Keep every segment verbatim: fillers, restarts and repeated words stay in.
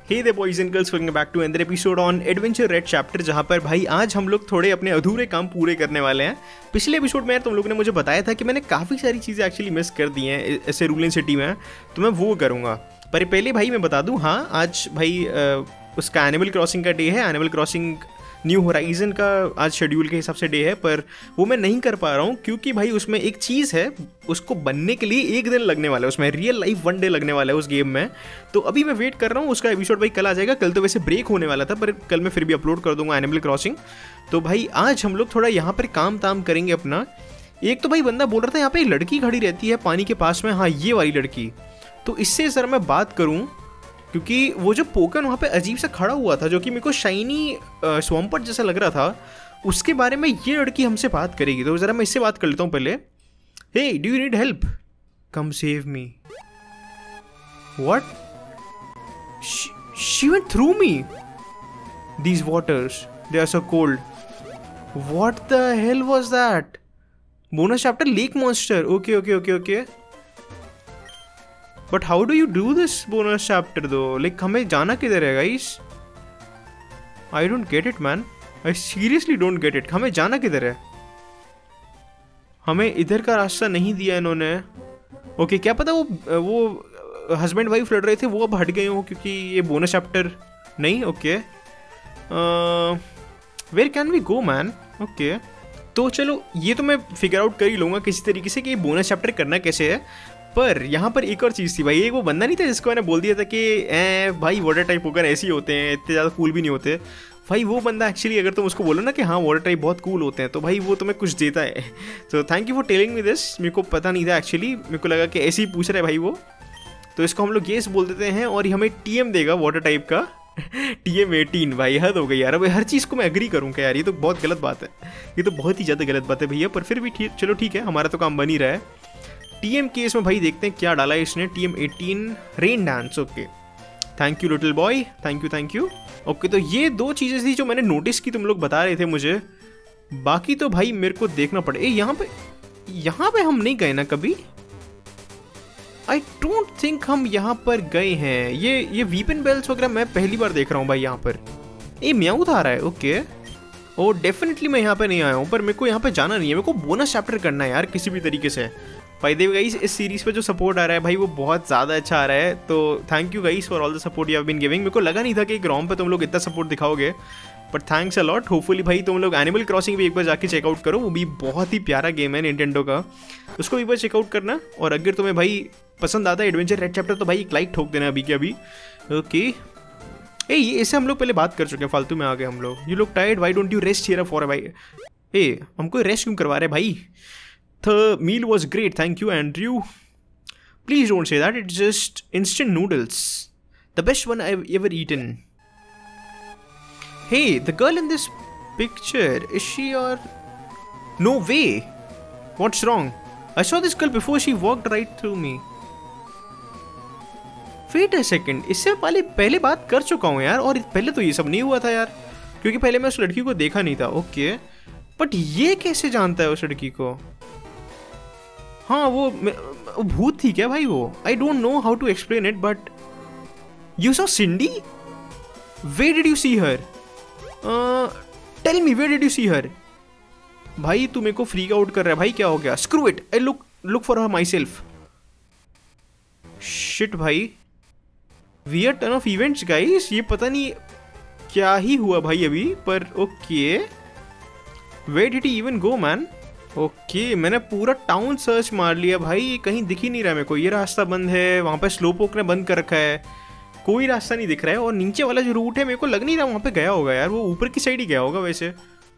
Hey there boys and girls, welcome back to another episode on adventure red chapter, जहाँ पर भाई आज हम लोग थोड़े अपने अधूरे काम पूरे करने वाले हैं। पिछले एपिसोड में यार तुम लोगों ने मुझे बताया था कि मैंने काफ़ी सारी चीज़ें एक्चुअली मिस कर दी हैं ऐसे रूलिंग सिटी में, तो मैं वो करूँगा। पर पहले भाई मैं बता दूँ, हाँ आज भाई आ, उसका एनिमल क्रॉसिंग का डे है। एनिमल क्रॉसिंग न्यू होराइजन का आज शेड्यूल के हिसाब से डे है, पर वो मैं नहीं कर पा रहा हूँ क्योंकि भाई उसमें एक चीज़ है, उसको बनने के लिए एक दिन लगने वाला है, उसमें रियल लाइफ वन डे लगने वाला है उस गेम में। तो अभी मैं वेट कर रहा हूँ, उसका एपिसोड भाई कल आ जाएगा। कल तो वैसे ब्रेक होने वाला था, पर कल मैं फिर भी अपलोड कर दूंगा एनिमल क्रॉसिंग। तो भाई आज हम लोग थोड़ा यहाँ पर काम ताम करेंगे अपना। एक तो भाई बंदा बोल रहा था यहाँ पे एक लड़की खड़ी रहती है पानी के पास में, हाँ ये वाली लड़की। तो इससे सर मैं बात करूँ क्योंकि वो जो पोकन वहाँ पे अजीब सा खड़ा हुआ था, जो कि मेरे को शाइनी स्वम्पट जैसा लग रहा था, उसके बारे में ये लड़की हमसे बात करेगी। तो ज़रा मैं इससे बात कर लेता हूँ पहले। Hey, do you need help? Come save me. What? She went through me. These waters, they are so cold. What the hell was that? Bonus chapter lake monster. Okay okay okay okay but how do you do this bonus chapter though? Like हमें जाना किधर है guys? I don't get it man, I seriously don't get it. हमें जाना किधर है? हमें इधर का रास्ता नहीं दिया इन्होंने। ओके okay, क्या पता वो वो हस्बैंड वाइफ लड़ रहे थे, वो अब हट गए हो क्योंकि ये बोनस चैप्टर नहीं। Okay, where can we go man? Okay, तो चलो ये तो मैं फिगर आउट कर ही लूँगा किसी तरीके से कि ये बोनस चैप्टर करना कैसे है। पर यहाँ पर एक और चीज़ थी भाई, एक वो बंदा नहीं था जिसको मैंने बोल दिया था कि ए भाई वाटर टाइप होकर ऐसे ही होते हैं, इतने ज़्यादा कूल भी नहीं होते। भाई वो बंदा एक्चुअली अगर तुम उसको बोलो ना कि हाँ वाटर टाइप बहुत कूल होते हैं, तो भाई वो तुम्हें कुछ देता है। तो thank you for telling me this. मेरे को पता नहीं था एक्चुअली, मेरे को लगा कि ऐसे ही पूछ रहा है भाई वो। तो इसको हम लोग येस बोल देते हैं और हमें टी एम देगा वाटर टाइप का। T M eighteen. भाई हद हो गई यार, अब हर चीज़ को मैं एग्री करूँ क्या यार? ये तो बहुत गलत बात है, ये तो बहुत ही ज़्यादा गलत बात है भैया। पर फिर भी ठीक, चलो ठीक है, हमारा तो काम बन ही रहा है। टी एम केस में भाई देखते हैं क्या डाला है इसने। T M eighteen rain dance. Okay, thank you little boy, thank you thank you. Okay, तो ये दो चीज़ें थी जो मैंने नोटिस की, तुम लोग बता रहे थे मुझे। बाकी तो भाई मेरे को देखना पड़े। ए यहाँ पे, यहाँ पे हम नहीं गए ना कभी? आई डोंट थिंक हम यहाँ पर गए हैं। ये ये वीपन बेल्स वगैरह मैं पहली बार देख रहा हूँ भाई यहाँ पर। ए म्याऊथ आ रहा है। ओके, ओ डेफिनेटली मैं यहाँ पे नहीं आया हूँ, पर मेरे को यहाँ पे जाना नहीं है। मेरे को बोनस चैप्टर करना है यार किसी भी तरीके से। भाई देव गाइस, इस सीरीज़ पे जो सपोर्ट आ रहा है भाई वो बहुत ज़्यादा अच्छा आ रहा है। तो thank you guys for all the support you have been giving. मेरे को लगा नहीं था कि एक रॉम पे तुम लोग इतना सपोर्ट दिखाओगे, but thanks a lot. Hopefully भाई तुम लोग एनिमल क्रॉसिंग भी एक बार जाके चेकआउट करो, वो भी बहुत ही प्यारा गेम है निंटेंडो का, उसको एक बार चेकआउट करना। और अगर तुम्हें भाई पसंद आता है एडवेंचर रेड चैप्टर तो भाई एक लाइक ठोक देना अभी के अभी। ओके, ए ये इससे हम लोग पहले बात कर चुके हैं, फालतू में आ गए हम लोग। You look tired, why don't you rest here for? भाई ए हमको रेस्ट क्यों करवा रहे भाई? The meal was great, thank you Andrew. Please don't say that, it's just instant noodles. The best one I've ever eaten. Hey, the girl in this picture, is she or... No way! What's wrong? I saw this girl before, she walked right through me. Wait a second, इससे पहले पहले बात कर चुका हूँ यार, और पहले तो ये सब नहीं हुआ था यार, क्योंकि पहले मैं उस लड़की को देखा नहीं था। ओके, बट ये कैसे जानता है उस लड़की को? हाँ वो, वो भूत थी क्या भाई वो? I don't know how to explain it, but you saw Cindy? Where did you see her? Tell me, where did you see her? भाई तू मेरे को फ्रीक आउट कर रहा है भाई, क्या हो गया? Screw it, I look look for her my self भाई, weird turn of events guys, ये पता नहीं क्या ही हुआ भाई अभी। पर okay, where did he even go man? Okay okay, मैंने पूरा टाउन सर्च मार लिया भाई, कहीं दिख ही नहीं रहा मेरे को। ये रास्ता बंद है, वहाँ पे स्लोपोक ने बंद कर रखा है, कोई रास्ता नहीं दिख रहा है। और नीचे वाला जो रूट है मेरे को लग नहीं रहा वहाँ पे गया होगा यार, वो ऊपर की साइड ही गया होगा वैसे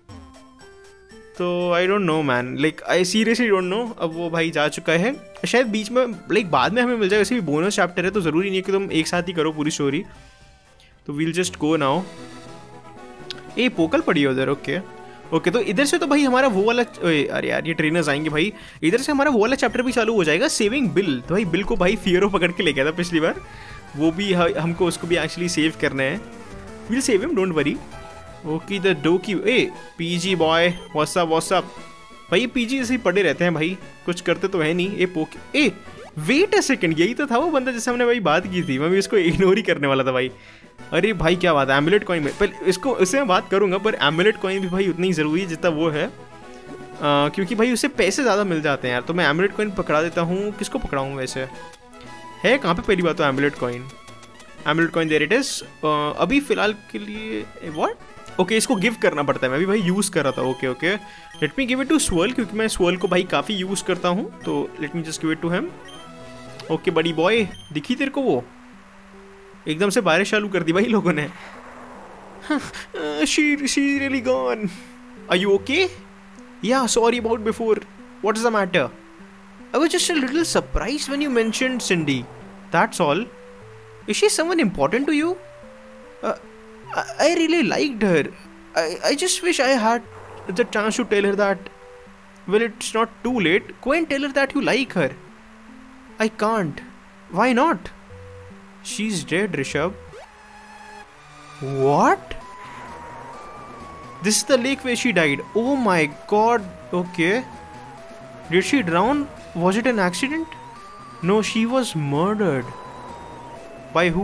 तो। I don't know man, like I seriously don't know. अब वो भाई जा चुका है शायद बीच में, लाइक बाद में हमें मिल जाएगा। वैसे भी बोनस चैप्टर है तो ज़रूरी नहीं है कि तुम एक साथ ही करो पूरी स्टोरी। तो वील जस्ट गो नाउ। ए पोकल पड़ी है उधर। ओके ओके, तो इधर से तो भाई हमारा वो वाला, अरे यार ये ट्रेनर्स आएंगे भाई, इधर से हमारा वो वाला चैप्टर भी चालू हो जाएगा, सेविंग बिल। तो भाई बिल को भाई फियरो पकड़ के ले गया था पिछली बार, वो भी हमको उसको भी एक्चुअली सेव करना है। Will save him, don't worry. Okay, द डो की ए PG boy, what's up what's up. भाई ये पीजी ऐसे ही पड़े रहते हैं भाई, कुछ करते तो है नहीं। ए पोके, ए वेट अ सेकंड, यही तो था वो बंदा जिससे हमने भाई बात की थी। मैं भी उसको इग्नोर ही करने वाला था भाई। अरे भाई क्या बात है, एमुलेट कॉइन में पहले इसको इससे मैं बात करूंगा, पर एमुलेट कॉइन भी भाई उतनी ही ज़रूरी है जितना वो है, आ, क्योंकि भाई उससे पैसे ज़्यादा मिल जाते हैं यार। तो मैं एमुलेट कॉइन पकड़ा देता हूँ। किसको पकड़ाऊँ वैसे, है कहाँ पे पहली बात तो amulet coin, amulet coin there it is. अभी फ़िलहाल के लिए व्हाट, ओके इसको गिव करना पड़ता है, मैं भी भाई यूज़ कर रहा था। Okay okay let me give it to swirl, क्योंकि मैं स्वर्ल को भाई काफ़ी यूज़ करता हूँ, तो let me just give it to him. Okay buddy boy, दिखी तेरे को वो, एकदम से बारिश चालू कर दी भाई लोगों ने। She she really gone, are you okay? या sorry about before, what is the matter? I was just a little surprised when you mentioned Cindy, that's all. Is she someone important to you? I really liked her, I I just wish I had the chance to tell her that, well it's not too late, go and tell her that you like her. I can't, why not? She's dead, Rishabh. What? This is the lake where she died. Oh my god. Okay. Did she drown? Was it an accident? No, she was murdered. By who?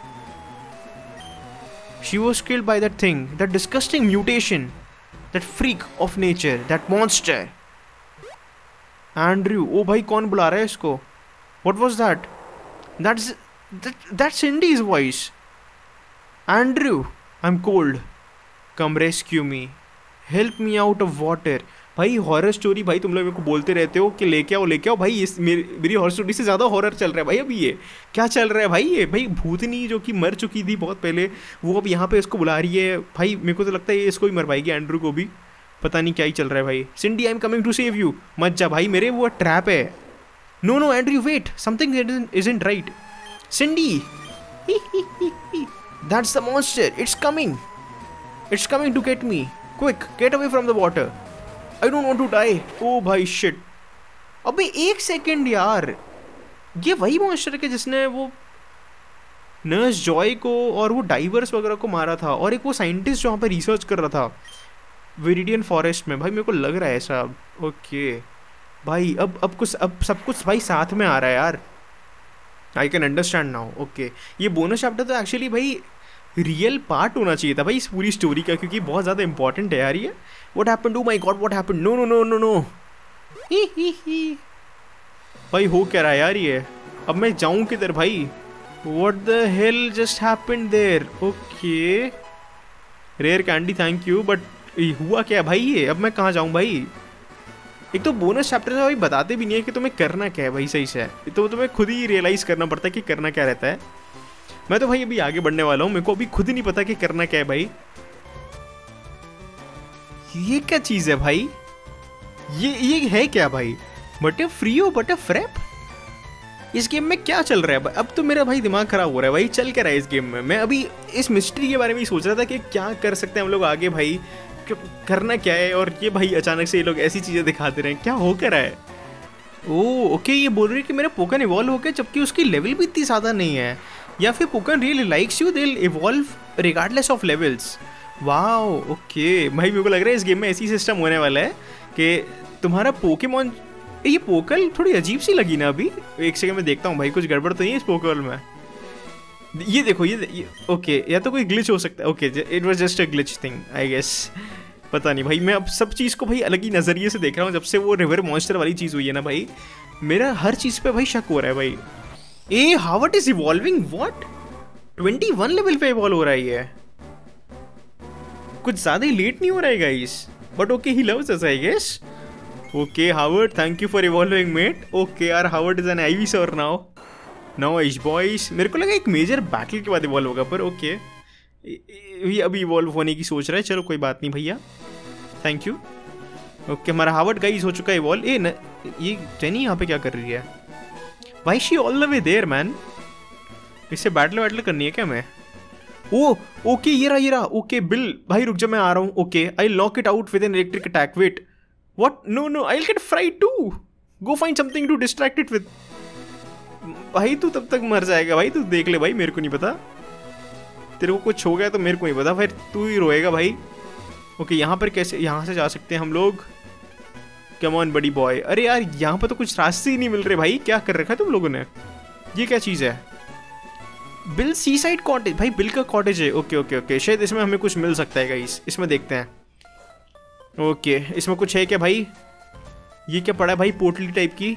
She was killed by that thing, that disgusting mutation, that freak of nature, that monster. Andrew. Oh भाई कौन बुला रहा है इसको? What was that? That's That, that's Cindy's voice. Andrew, I'm cold. Come rescue me. Help me out of water. भाई horror story भाई तुम लोग मेरे को बोलते रहते हो कि लेके आओ लेके आओ भाई, इस मेरी मेरी हॉरर स्टोरी से ज़्यादा हॉरर चल रहा है भाई अभी। ये क्या चल रहा है भाई? ये भाई भूतनी जो कि मर चुकी थी बहुत पहले, वो अब यहाँ पे इसको बुला रही है भाई। मेरे को तो लगता है ये इसको भी मरवाएगी, एंड्रू को भी। पता नहीं क्या ही चल रहा है भाई। Cindy I am coming to save you. मत जा भाई मेरे, वो ट्रैप है। No no Andrew wait, something isn't right. Cindy, that's the monster. It's coming. It's coming to get me. Quick, get away from the water. I don't want to die. Oh भाई shit. अबे एक second यार, ये वही monster है जिसने वो nurse Joy को और वो डाइवर्स वगैरह को मारा था, और एक वो साइंटिस्ट जो वहाँ पे रिसर्च कर रहा था विरिडियन फॉरेस्ट में। भाई मेरे को लग रहा है ऐसा। ओके भाई अब अब कुछ अब सब कुछ भाई साथ में आ रहा है यार। I can understand now. Okay ये बोनस चैप्टर तो एक्चुअली भाई रियल पार्ट होना चाहिए था भाई इस पूरी स्टोरी का, क्योंकि बहुत ज़्यादा इंपॉर्टेंट है यार ये। What happened? Oh my god what happened? No no no no no ही ही ही भाई हो क्या रहा है यार ये? अब मैं जाऊँ किधर भाई? What the hell just happened there? Okay rare candy thank you, but हुआ क्या भाई ये? अब मैं कहाँ जाऊँ भाई? एक तो बोनस चैप्टर में भाई बताते भी नहीं है कि तुम्हें करना क्या है भाई सही से, तो तुम्हें खुद ही रियलाइज़ करना पड़ता है कि करना क्या रहता है। मैं तो भाई अभी आगे बढ़ने वाला हूँ, मेरे को अभी खुद ही नहीं पता कि करना क्या है भाई। ये क्या चीज़ है भाई? ये ये है क्या भाई? बट फ्रीओ बट फ्रैप? इस गेम में क्या चल रहा है? अब तो मेरा भाई दिमाग खराब हो रहा है भाई। चल क्या रहा है इस गेम में? मैं अभी इस मिस्ट्री के बारे में ही सोच रहा था कि क्या कर सकते हैं हम लोग आगे भाई, करना क्या है, और ये भाई अचानक से ये लोग ऐसी चीज़ें दिखाते रहे, क्या हो कर रहा है? ओह ओके ये बोल रही है कि मेरा पोकन इवॉल्व हो गया, जबकि उसकी लेवल भी इतनी ज़्यादा नहीं है, या फिर पोकन really likes you, they will evolve regardless of levels. Wow okay भाई मेरे को लग रहा है इस गेम में ऐसी सिस्टम होने वाला है कि तुम्हारा पोकेमॉन, ये पोकल थोड़ी अजीब सी लगी ना अभी। एक सेकंड में देखता हूँ भाई कुछ गड़बड़ तो नहीं है इस पोकल में। ये देखो ये, ये ओके या तो कोई ग्लिच हो सकता है। Okay it was just a glitch thing I guess, पता नहीं भाई। मैं अब सब चीज़ को भाई अलग ही नज़रिए से देख रहा हूँ जब से वो रिवर मॉन्स्टर वाली चीज़ हुई है ना भाई। मेरा हर चीज़ पे भाई शक हो रहा है भाई। ए Howard is evolving what? Twenty one level पे इवॉल्व हो रहा है ये, कुछ ज़्यादा ही लेट नहीं हो रहा है guys, but okay he loves us I guess. Okay Howard thank you for evolving mate. Okay यार Howard is an Ivysaur now. Nice boys. मेरे को लगा एक मेजर बैटल के बाद इवॉल्व होगा, पर ओके ये अभी इवॉल्व होने की सोच रहा है। चलो कोई बात नहीं भैया, थैंक यू। ओके हमारा हावर्ड गाइस हो चुका है इवॉल्व। ए न, ये जेनी यहाँ पे क्या कर रही है? Why she all the way there man? इससे बैटल वैटल करनी है क्या मैं? ओ ओके ये रहा ये रहा। ओके बिल भाई रुक जा मैं आ रहा हूँ। Okay I lock it out with an electric attack. Wait what? No no I will get fried too. Go find something to distract it with. भाई तू तब तक मर जाएगा भाई, तू देख ले भाई, मेरे को नहीं पता। तेरे को कुछ हो गया तो मेरे को नहीं पता, फिर तू ही रोएगा भाई। ओके यहाँ पर कैसे, यहाँ से जा सकते हैं हम लोग? Come on buddy boy. अरे यार यहाँ पर तो कुछ रास्ते ही नहीं मिल रहे भाई, क्या कर रखा है तुम लोगों ने? ये क्या चीज़ है? बिल सी साइड कॉटेज, भाई बिल का कॉटेज है। ओके ओके ओके, शायद इसमें हमें कुछ मिल सकता है गाइस, इसमें देखते हैं। ओके इसमें कुछ है क्या भाई? ये क्या पड़ा है भाई, पोटली टाइप की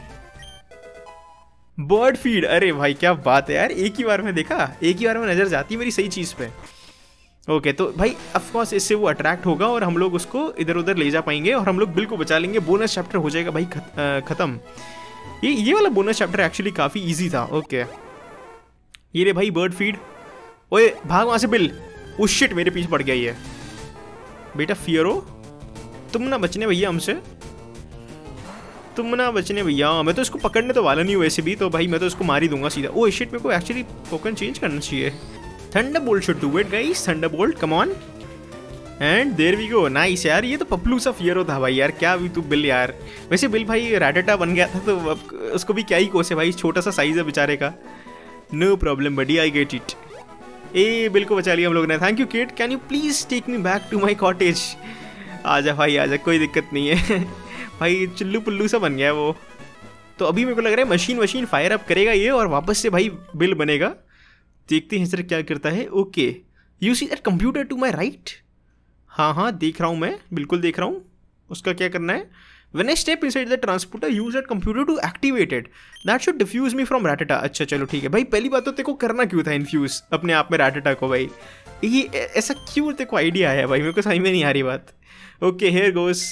बर्ड फीड। अरे भाई क्या बात है यार, एक ही बार में देखा, एक ही बार में नजर जाती है मेरी सही चीज़ पे। ओके तो भाई ऑफकोर्स इससे वो अट्रैक्ट होगा और हम लोग उसको इधर उधर ले जा पाएंगे और हम लोग बिल को बचा लेंगे। बोनस चैप्टर हो जाएगा भाई खत, आ, खत्म। ये ये वाला बोनस चैप्टर एक्चुअली काफ़ी इजी था। ओके ये रे भाई बर्ड फीड। ओए भाग वहाँ से बिल। उस शिट मेरे पीछे पड़ गया ये। बेटा फियरो तुम ना बचने भैया हमसे, तुम ना बचने भैया। मैं तो इसको पकड़ने तो वाला नहीं हूँ वैसे भी, तो भाई मैं तो इसको मार ही दूंगा सीधा। ओह शिट मेरे को एक्चुअली टोकन चेंज करना चाहिए। Thunderbolt should do it guys, thunderbolt come on and there we go. Nice यार, ये तो पपलू सा फियरो था भाई यार। क्या भी तू बिल यार, वैसे बिल भाई रैटेटा बन गया था तो अब उसको भी क्या ही कोसे भाई, छोटा सा साइज है बेचारे का। No problem buddy, I get it. ए बिल को बचा लिया हम लोग ने। Thank you kid, can you please take me back to my cottage. आजा भाई आजा, कोई दिक्कत नहीं है भाई चुल्लू पुल्लू सा बन गया है वो। तो अभी मेरे को लग रहा है मशीन मशीन फायर अप करेगा ये और वापस से भाई बिल बनेगा। देखते हैं सर क्या करता है। Okay you see that computer to my right. हाँ हाँ देख रहा हूँ मैं, बिल्कुल देख रहा हूँ। उसका क्या करना है? When I step inside the transporter, use that computer to activate it. That should diffuse me from Ratata. अच्छा चलो ठीक है भाई। पहली बात तो तेरे को करना क्यों था इन्फ्यूज अपने आप में Ratata को भाई? ये ऐसा क्यों तेरे को आइडिया आया भाई? मेरे को समझ में नहीं आ रही बात। Okay here goes.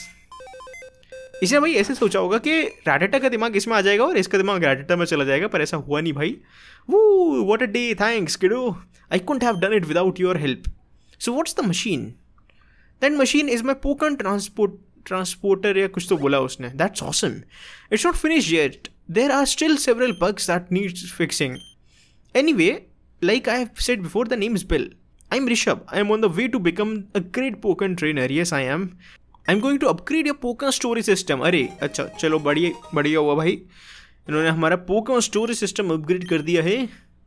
इसे भाई ऐसे सोचा होगा कि Ratata का दिमाग इसमें आ जाएगा और इसका दिमाग Ratata में चला जाएगा, पर ऐसा हुआ नहीं भाई। Woo, what a day, thanks kiddo. I couldn't have done it without your help. So what's the machine? That machine is my Pokemon transport transporter या कुछ तो बोला उसने। That's awesome. It's not finished yet. There are still several bugs that need fixing. Anyway, like I have said before, the name is Bill. I'm Rishabh. I'm on the way to become a great Pokemon trainer. Yes, I am. I'm going to upgrade your Pokemon storage system. अरे अच्छा चलो बढ़िया बढ़िया हुआ भाई, इन्होंने हमारा Pokemon storage system upgrade कर दिया है।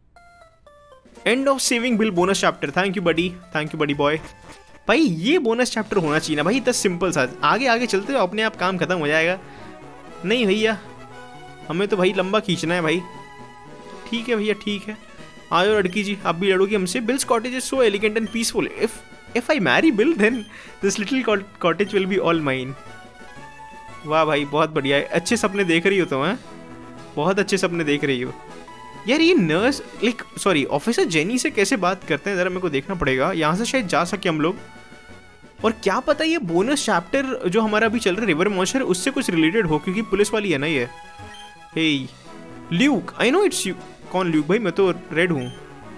End of saving Bill bonus chapter. Thank you buddy. Thank you buddy boy. भाई ये बोनस चैप्टर होना चाहिए ना भाई, इतना सिंपल सा। आगे आगे चलते हो अपने आप काम खत्म हो जाएगा। नहीं भैया हमें तो भाई लंबा खींचना है भाई। ठीक है भैया ठीक है, आओ लड़की जी, आप भी लड़ोगी हमसे। Bill's cottage is so elegant and peaceful. If if I marry Bill then this little cottage will be all mine. वाह भाई बहुत बढ़िया है, अच्छे सपने देख रही हो तो हैं, बहुत अच्छे सपने देख रही हो यार। ये nurse like sorry officer Jenny से कैसे बात करते हैं ज़रा मेरे को देखना पड़ेगा। यहाँ से शायद जा सके हम लोग, और क्या पता ये बोनस चैप्टर जो हमारा अभी चल रहा है रिवर मॉन्स्टर उससे कुछ रिलेटेड हो, क्योंकि पुलिस वाली है ना ये। Hey Luke, I know it's you. कौन ल्यूक भाई? मैं तो रेड हूँ।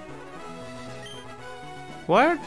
What?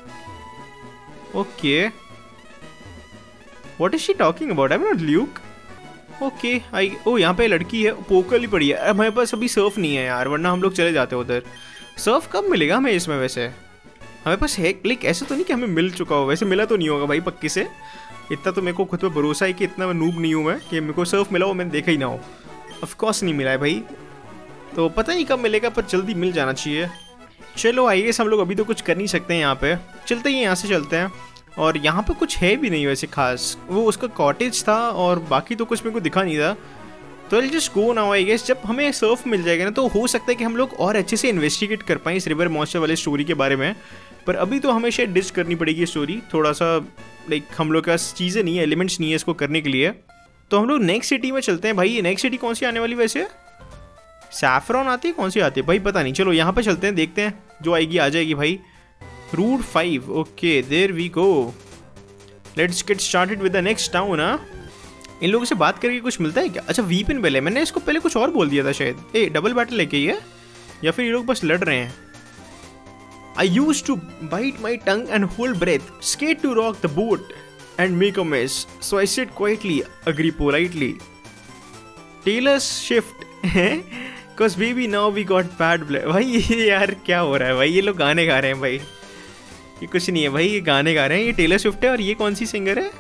Okay what is she talking about? I am not Luke. Okay I oh यहाँ पे लड़की है, पोकल ही पड़ी है। हमारे पास अभी सर्फ नहीं है यार, वरना हम लोग चले जाते उधर। सर्फ कब मिलेगा हमें इसमें? वैसे हमें पास है लाइक ऐसा तो नहीं कि हमें मिल चुका हो, वैसे मिला तो नहीं होगा भाई पक्की से। इतना तो मेरे को खुद पे भरोसा है कि इतना मैं नूब नहीं हूँ मैं कि मेरे को सर्फ मिला हो मैंने देखा ही ना हो। ऑफकोर्स नहीं मिला है भाई, तो पता नहीं कब मिलेगा, पर जल्दी मिल जाना चाहिए। चलो आई गेस हम लोग अभी तो कुछ कर नहीं सकते हैं यहाँ पे, चलते ही यहाँ से चलते हैं। और यहाँ पे कुछ है भी नहीं वैसे खास, वो उसका कॉटेज था और बाकी तो कुछ मेरे को दिखा नहीं था। तो I just go now I guess. जब हमें सर्फ मिल जाएगा ना तो हो सकता है कि हम लोग और अच्छे से इन्वेस्टिगेट कर पाएँ इस रिवर मॉन्स्टर वाले स्टोरी के बारे में। पर अभी तो हमें शायद डिस्क करनी पड़ेगी स्टोरी थोड़ा सा, लाइक हम लोग के पास चीज़ें नहीं है, एलिमेंट्स नहीं है इसको करने के लिए। तो हम लोग नेक्स्ट सिटी में चलते हैं भाई। नेक्स्ट सिटी कौन सी आने वाली वैसे? सैफरॉन आती है, कौन सी आती है भाई पता नहीं। चलो यहाँ पे चलते हैं, देखते हैं जो आएगी आ जाएगी भाई। Route five, okay there we go. Let's get started with the next town. हाँ इन लोगों से बात करके कुछ मिलता है क्या? अच्छा वीपिन बेल है, मैंने इसको पहले कुछ और बोल दिया था शायद। ए डबल बैटल लेके ही है या फिर ये लोग बस लड़ रहे हैं? I used to bite my tongue and hold breath, scared to rock the boat and make a mess. So I said quietly, agree politely. Taylor's shift, cause baby now we got bad blood. भाई ये यार क्या हो रहा है भाई? ये लोग गाने गा रहे हैं भाई। ये कुछ नहीं है भाई, ये गाने गा रहे हैं। ये टेलर स्विफ्ट है और ये कौन सी सिंगर है?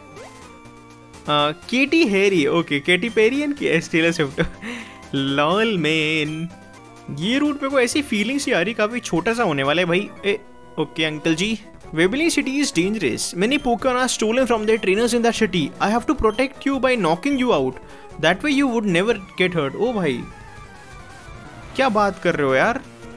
Katy Harry, okay Katy Perry and Taylor Swift. Lol man, ये रूट पे को ऐसी फीलिंग सी आ रही काफी छोटा सा होने वाला है भाई। ए okay uncle ji. Webling city is dangerous, many Pokemon are stolen from there trainers in that city. I have to protect you by knocking you out, that way you would never get hurt. ओ भाई क्या बात कर रहे हो यार,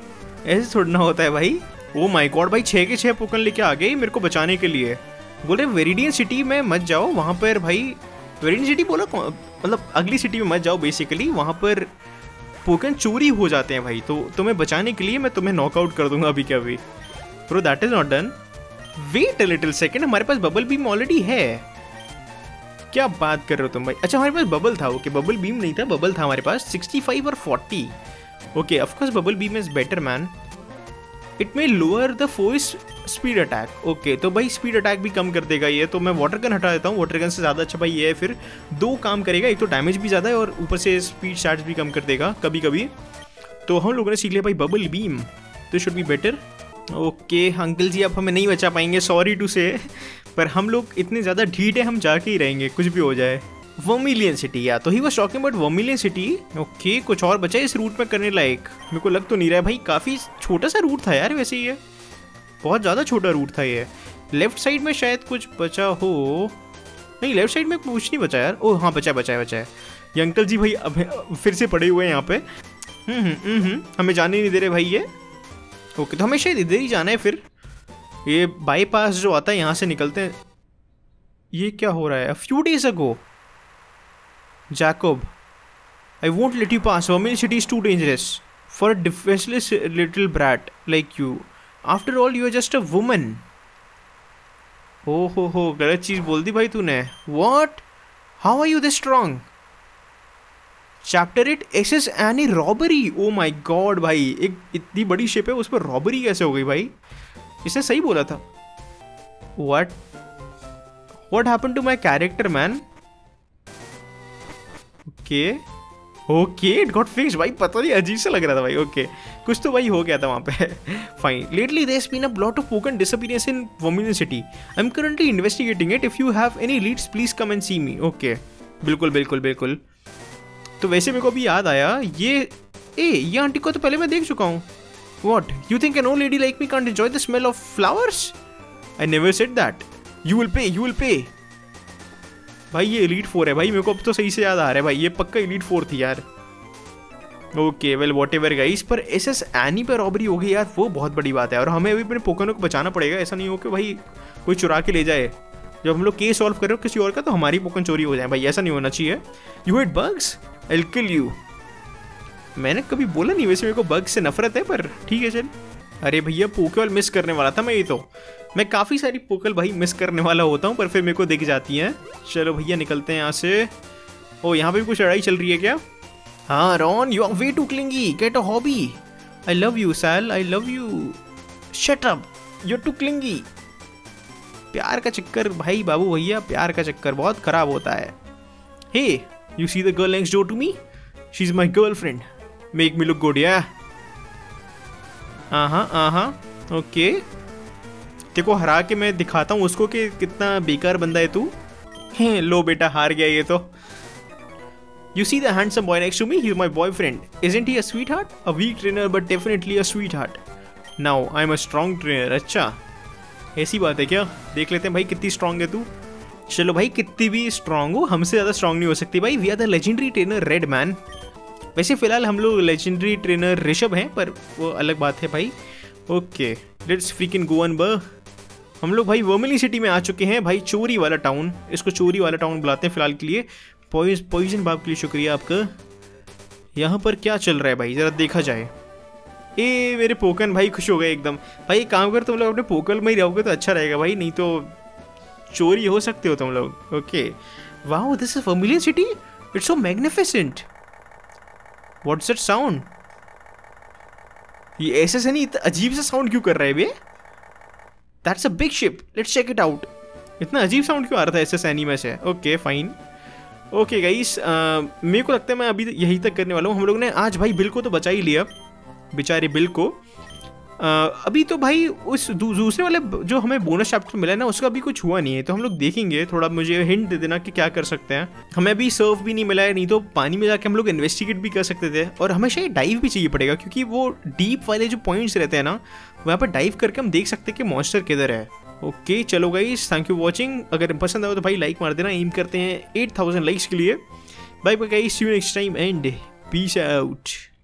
ऐसे थोड़ा ना होता है भाई। ओ माय गॉड भाई, छः के छः पोकन लेके आ गए मेरे को बचाने के लिए। बोले वेरिडियन सिटी में मत जाओ, वहाँ पर भाई वेरिडियन सिटी बोला मतलब अगली सिटी में मत जाओ बेसिकली, वहाँ पर पोकन चोरी हो जाते हैं भाई। तो तुम्हें बचाने के लिए मैं तुम्हें नॉकआउट कर दूंगा अभी क्या अभी। Bro that is not done, wait a little second, हमारे पास बबल बीम ऑलरेडी है। क्या बात कर रहे हो तुम भाई? अच्छा हमारे पास बबल था, ओके बबल बीम नहीं था, बबल था हमारे पास सिक्सटी फाइव और forty. Okay of course bubble beam is better man, it may lower the force speed attack. Okay तो भाई स्पीड अटैक भी कम कर देगा ये, तो मैं वाटर गन हटा देता हूँ। वाटर गन से ज़्यादा अच्छा भाई ये है, फिर दो काम करेगा, एक तो डैमेज भी ज़्यादा है और ऊपर से स्पीड चार्ज भी कम कर देगा कभी कभी। तो हम लोगों ने सीख लिया भाई बबल बीम, तो should be better. Okay uncle ji आप हमें नहीं बचा पाएंगे, सॉरी टू से, पर हम लोग इतने ज़्यादा ढीठ है, हम जाके ही रहेंगे कुछ भी हो जाए। वर्मिलियन सिटी, या तो he was talking about Vermilion City. Okay कुछ और बचा है इस रूट में करने लायक? मेरे को लग तो नहीं रहा है भाई, काफ़ी छोटा सा रूट था यार वैसे, ये बहुत ज़्यादा छोटा रूट था ये। लेफ्ट साइड में शायद कुछ बचा हो, नहीं लेफ्ट साइड में कुछ नहीं बचा यार। ओह हाँ बचा है बचा है बचा है। ये अंकल जी भाई अब फिर से पड़े हुए हैं यहाँ पे, हम्म हम्म हमें जाने नहीं दे रहे भाई ये। ओके तो हमें शायद इधर ही जाना है फिर, ये बाईपास जो आता है यहाँ से निकलते हैं। ये क्या हो रहा है? A few days ago Jacob, I won't let you pass. Vermilion City is too dangerous for a defenseless little brat like you. After all, you are just a woman. हो हो हो गलत चीज़ बोल दी भाई तूने। What? How are you this strong? Chapter eight S S Annie robbery. Oh my God भाई, एक इतनी बड़ी शिप है उस पर रॉबरी कैसे हो गई भाई? इसने सही बोला था। What? What happened to my character man? Okay okay it got fixed भाई, पता नहीं अजीब सा लग रहा था भाई। Okay okay. कुछ तो भाई हो गया था वहाँ पे। Fine, lately there has been a lot of Pokemon disappearance in Vermilion City, I am currently investigating it, if you have any leads please come and see me. Okay बिल्कुल बिल्कुल बिल्कुल। तो वैसे मेरे को अभी याद आया, ये ए ये आंटी को तो पहले मैं देख चुका हूँ। What you think an old lady like me can't enjoy the smell of flowers? I never said that. You will pay you will pay भाई, ये एलीट फोर है भाई, मेरे को अब तो सही से याद आ रहा है भाई, ये पक्का एलीट फोर थी यार। Okay well whatever guys, पर एस एस एनी पर रॉबरी हो गई यार, वो बहुत बड़ी बात है। और हमें अभी अपने पोकनों को बचाना पड़ेगा, ऐसा नहीं हो कि भाई कोई चुरा के ले जाए। जब हम लोग केस सॉल्व कर रहे हो किसी और का, तो हमारी पोकन चोरी हो जाए भाई, ऐसा नहीं होना चाहिए। You hate bugs, I will kill you. मैंने कभी बोला नहीं वैसे मेरे को बग से नफरत है, पर ठीक है चल। अरे भैया पोकेबॉल मिस करने वाला था मैं, ये तो मैं काफ़ी सारी पोकल भाई मिस करने वाला होता हूँ, पर फिर मेरे को दिख जाती हैं। चलो भैया निकलते हैं यहाँ से। ओ यहाँ पे भी कुछ लड़ाई चल रही है क्या? हाँ Ron you are way too clingy, get a hobby. I love you Sal, I love you. Shut up, you are too clingy. प्यार का चक्कर भाई बाबू भैया, प्यार का चक्कर बहुत खराब होता है। Hey you see the girl next door to me, she is my girlfriend, make me look good ya. हाँ हाँ हाँ ओके, तेको हरा के मैं दिखाता हूँ उसको कि कितना बेकार बंदा है तू। लो बेटा हार गया ये तो। You see the handsome boy next to me? He's my boyfriend. Isn't he a sweetheart? A weak trainer but definitely a sweetheart. Now I'm a strong trainer. अच्छा ऐसी बात है क्या? देख लेते हैं भाई कितनी स्ट्रांग है तू। चलो भाई कितनी भी स्ट्रांग हो, हमसे ज़्यादा स्ट्रांग नहीं हो सकती भाई। We are the legendary trainer Red man. वैसे फिलहाल हम लोग लेजेंडरी ट्रेनर ऋषभ हैं, पर वो अलग बात है भाई। Okay let's freaking go on ब। हम लोग भाई वर्मिलियन सिटी में आ चुके हैं भाई, चोरी वाला टाउन, इसको चोरी वाला टाउन बुलाते हैं फिलहाल के लिए। पॉइज पॉइजन बाप के लिए शुक्रिया आपका। यहाँ पर क्या चल रहा है भाई ज़रा देखा जाए। ए मेरे पोकन भाई खुश हो गए एकदम। भाई एक काम कर, तुम लोग अपने पोकल में ही रहोगे तो अच्छा रहेगा भाई, नहीं तो चोरी हो सकते हो तुम लोग। Okay wow this is Vermilion City, it's so magnificent. What's that sound? ये ऐसे से नहीं, अजीब सा साउंड क्यों कर रहा है बे? That's a big ship, let's check it out. इतना अजीब साउंड क्यों आ रहा था ऐसे सैनी में से? Okay fine. ओके गाइस मेरे को लगता है मैं अभी यहीं तक करने वाला हूँ। हम लोग ने आज भाई बिल को तो बचा ही लिया, बेचारे बिल को। uh, अभी तो भाई उस दू, दूसरे वाले जो हमें बोनस चैप्टर मिला है ना, उसका अभी कुछ हुआ नहीं है, तो हम लोग देखेंगे। थोड़ा मुझे हिंट दे देना कि क्या कर सकते हैं। हमें अभी सर्व भी नहीं मिला है, नहीं तो पानी में जाके हम लोग इन्वेस्टिगेट भी कर सकते थे। और हमें शायद डाइव भी चाहिए पड़ेगा, क्योंकि वो डीप वाले जो पॉइंट्स रहते हैं ना, वहाँ पर डाइव करके हम देख सकते हैं कि मॉन्स्टर किधर है। ओके okay, चलो गाइस थैंक यू वॉचिंग। अगर पसंद आए तो भाई लाइक मार देना। एम करते हैं एट थाउजेंड लाइक्स के लिए। Bye bye guys, see you next time and peace out.